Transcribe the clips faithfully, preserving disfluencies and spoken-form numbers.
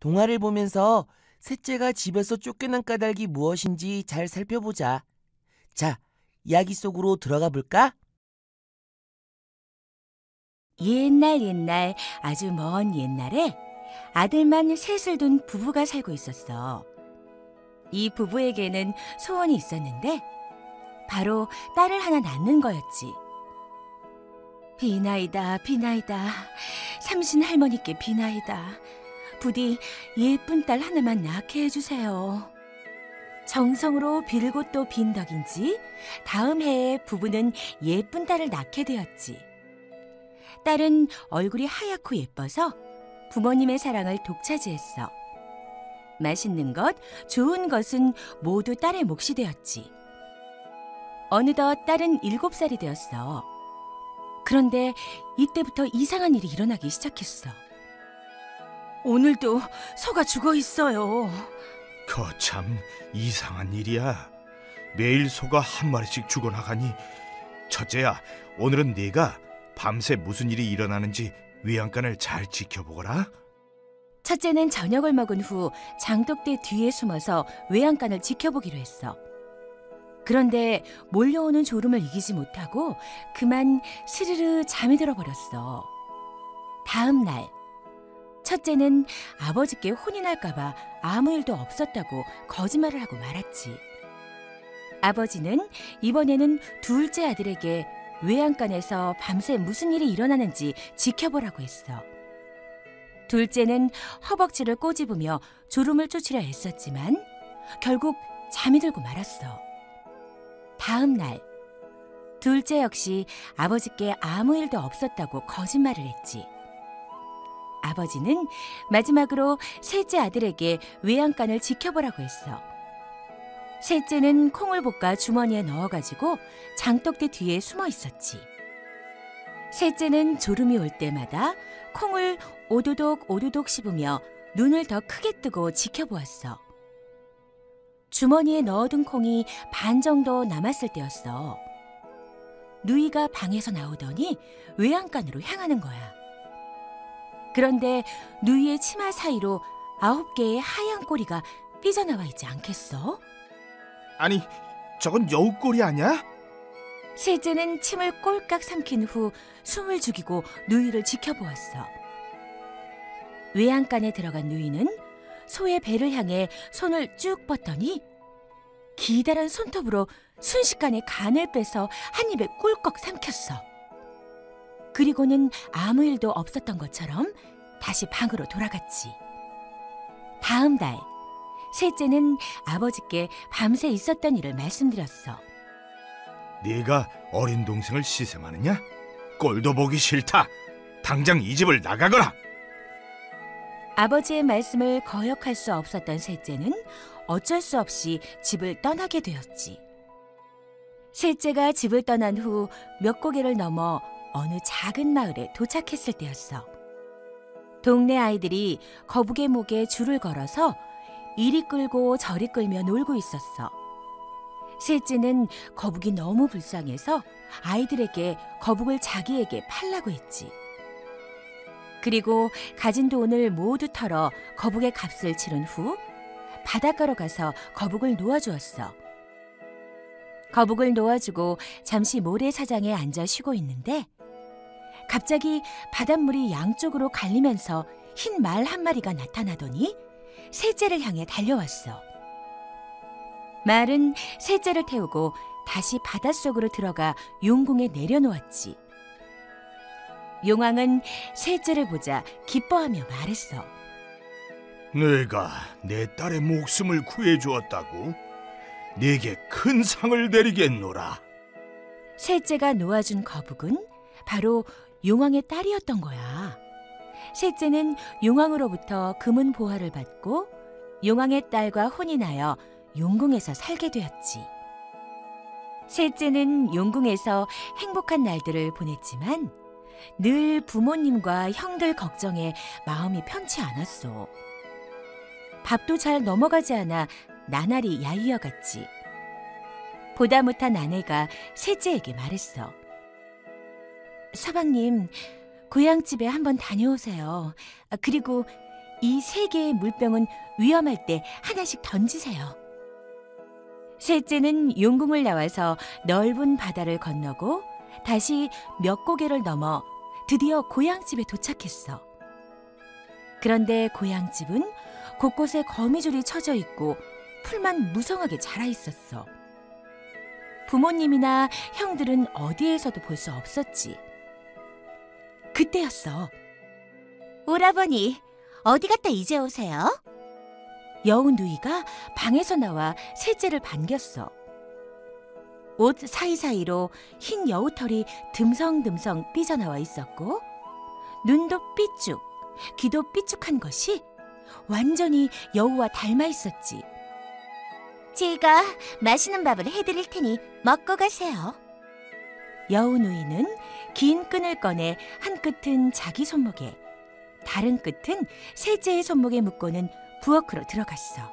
동화를 보면서 셋째가 집에서 쫓겨난 까닭이 무엇인지 잘 살펴보자. 자, 이야기 속으로 들어가 볼까? 옛날 옛날 아주 먼 옛날에 아들만 셋을 둔 부부가 살고 있었어. 이 부부에게는 소원이 있었는데 바로 딸을 하나 낳는 거였지. 비나이다 비나이다 삼신 할머니께 비나이다. 부디 예쁜 딸 하나만 낳게 해주세요. 정성으로 빌고 또 빈 덕인지 다음 해에 부부는 예쁜 딸을 낳게 되었지. 딸은 얼굴이 하얗고 예뻐서 부모님의 사랑을 독차지했어. 맛있는 것, 좋은 것은 모두 딸의 몫이 되었지. 어느덧 딸은 일곱 살이 되었어. 그런데 이때부터 이상한 일이 일어나기 시작했어. 오늘도 소가 죽어 있어요. 거참 이상한 일이야. 매일 소가 한 마리씩 죽어나가니. 첫째야, 오늘은 네가 밤새 무슨 일이 일어나는지 외양간을 잘 지켜보거라. 첫째는 저녁을 먹은 후 장독대 뒤에 숨어서 외양간을 지켜보기로 했어. 그런데 몰려오는 졸음을 이기지 못하고 그만 스르르 잠이 들어버렸어. 다음 날 첫째는 아버지께 혼이 날까봐 아무 일도 없었다고 거짓말을 하고 말았지. 아버지는 이번에는 둘째 아들에게 외양간에서 밤새 무슨 일이 일어나는지 지켜보라고 했어. 둘째는 허벅지를 꼬집으며 졸음을 쫓으려 애썼지만 결국 잠이 들고 말았어. 다음 날 둘째 역시 아버지께 아무 일도 없었다고 거짓말을 했지. 아버지는 마지막으로 셋째 아들에게 외양간을 지켜보라고 했어. 셋째는 콩을 볶아 주머니에 넣어가지고 장독대 뒤에 숨어 있었지. 셋째는 졸음이 올 때마다 콩을 오도독 오도독 씹으며 눈을 더 크게 뜨고 지켜보았어. 주머니에 넣어둔 콩이 반 정도 남았을 때였어. 누이가 방에서 나오더니 외양간으로 향하는 거야. 그런데 누이의 치마 사이로 아홉 개의 하얀 꼬리가 삐져나와 있지 않겠어? 아니, 저건 여우꼬리 아니야? 셋째는 침을 꼴깍 삼킨 후 숨을 죽이고 누이를 지켜보았어. 외양간에 들어간 누이는 소의 배를 향해 손을 쭉 뻗더니 기다란 손톱으로 순식간에 간을 빼서 한 입에 꿀꺽 삼켰어. 그리고는 아무 일도 없었던 것처럼 다시 방으로 돌아갔지. 다음 날 셋째는 아버지께 밤새 있었던 일을 말씀드렸어. 네가 어린 동생을 시샘하느냐? 꼴도 보기 싫다. 당장 이 집을 나가거라. 아버지의 말씀을 거역할 수 없었던 셋째는 어쩔 수 없이 집을 떠나게 되었지. 셋째가 집을 떠난 후 몇 고개를 넘어 어느 작은 마을에 도착했을 때였어. 동네 아이들이 거북의 목에 줄을 걸어서 이리 끌고 저리 끌며 놀고 있었어. 셋째는 거북이 너무 불쌍해서 아이들에게 거북을 자기에게 팔라고 했지. 그리고 가진 돈을 모두 털어 거북의 값을 치른 후 바닷가로 가서 거북을 놓아주었어. 거북을 놓아주고 잠시 모래사장에 앉아 쉬고 있는데 갑자기 바닷물이 양쪽으로 갈리면서 흰 말 한 마리가 나타나더니 셋째를 향해 달려왔어. 말은 셋째를 태우고 다시 바닷속으로 들어가 용궁에 내려놓았지. 용왕은 셋째를 보자 기뻐하며 말했어. 내가 내 딸의 목숨을 구해주었다고? 네게 큰 상을 내리겠노라. 셋째가 놓아준 거북은 바로 용왕의 딸이었던 거야. 셋째는 용왕으로부터 금은 보화를 받고 용왕의 딸과 혼이 나여 용궁에서 살게 되었지. 셋째는 용궁에서 행복한 날들을 보냈지만 늘 부모님과 형들 걱정에 마음이 편치 않았어. 밥도 잘 넘어가지 않아 나날이 야유어갔지. 보다 못한 아내가 셋째에게 말했어. 서방님, 고향집에 한번 다녀오세요. 그리고 이 세 개의 물병은 위험할 때 하나씩 던지세요. 셋째는 용궁을 나와서 넓은 바다를 건너고 다시 몇 고개를 넘어 드디어 고향집에 도착했어. 그런데 고향집은 곳곳에 거미줄이 쳐져 있고 풀만 무성하게 자라 있었어. 부모님이나 형들은 어디에서도 볼 수 없었지. 그때였어. 오라버니, 어디 갔다 이제 오세요? 여우 누이가 방에서 나와 셋째를 반겼어. 옷 사이사이로 흰 여우털이 듬성듬성 삐져나와 있었고 눈도 삐쭉, 귀도 삐쭉한 것이 완전히 여우와 닮아 있었지. 제가 맛있는 밥을 해드릴 테니 먹고 가세요. 여우 누이는 긴 끈을 꺼내 한 끝은 자기 손목에, 다른 끝은 셋째의 손목에 묶고는 부엌으로 들어갔어.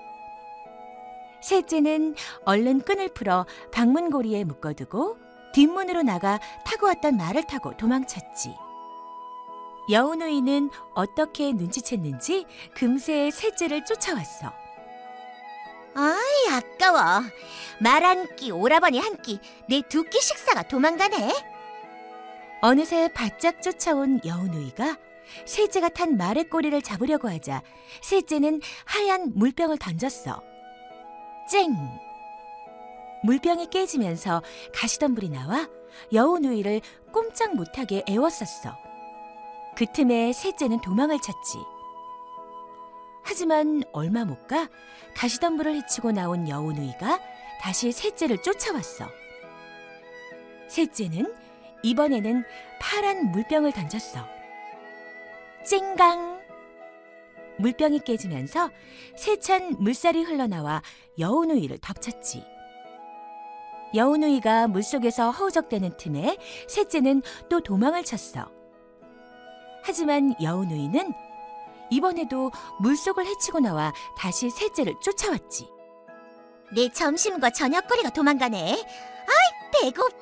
셋째는 얼른 끈을 풀어 방문고리에 묶어두고 뒷문으로 나가 타고 왔던 말을 타고 도망쳤지. 여우 누이는 어떻게 눈치챘는지 금세 셋째를 쫓아왔어. 아이, 아까워. 말 한 끼, 오라버니 한 끼, 내 두 끼 식사가 도망가네. 어느새 바짝 쫓아온 여우 누이가 셋째가 탄 말의 꼬리를 잡으려고 하자 셋째는 하얀 물병을 던졌어. 쨍! 물병이 깨지면서 가시덤불이 나와 여우 누이를 꼼짝 못하게 애웠었어. 그 틈에 셋째는 도망을 쳤지. 하지만 얼마 못 가 가시덤불을 헤치고 나온 여우 누이가 다시 셋째를 쫓아왔어. 셋째는 이번에는 파란 물병을 던졌어. 쨍강! 물병이 깨지면서 세찬 물살이 흘러나와 여우 누이를 덮쳤지. 여우 누이가 물속에서 허우적대는 틈에 셋째는 또 도망을 쳤어. 하지만 여우 누이는 이번에도 물속을 헤치고 나와 다시 셋째를 쫓아왔지. 내 점심과 저녁거리가 도망가네. 아이, 배고파.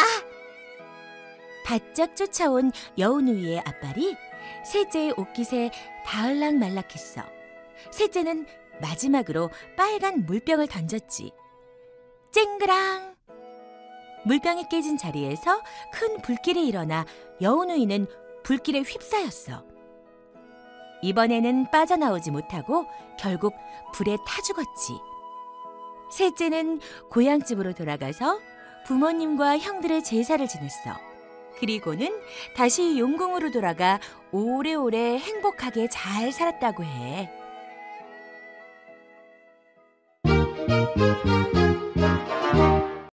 바짝 쫓아온 여우 누이의 앞발이 셋째의 옷깃에 닿을락말락했어. 셋째는 마지막으로 빨간 물병을 던졌지. 쨍그랑! 물병이 깨진 자리에서 큰 불길이 일어나 여우 누이는 불길에 휩싸였어. 이번에는 빠져나오지 못하고 결국 불에 타 죽었지. 셋째는 고향집으로 돌아가서 부모님과 형들의 제사를 지냈어. 그리고는 다시 용궁으로 돌아가 오래오래 행복하게 잘 살았다고 해.